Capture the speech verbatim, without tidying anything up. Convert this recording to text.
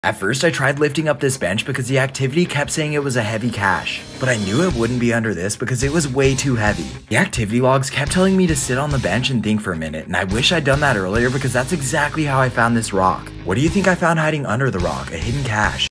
At first I tried lifting up this bench because the activity kept saying it was a heavy cache, but I knew it wouldn't be under this because it was way too heavy. The activity logs kept telling me to sit on the bench and think for a minute, and I wish I'd done that earlier because that's exactly how I found this rock. What do you think I found hiding under the rock? A hidden cache.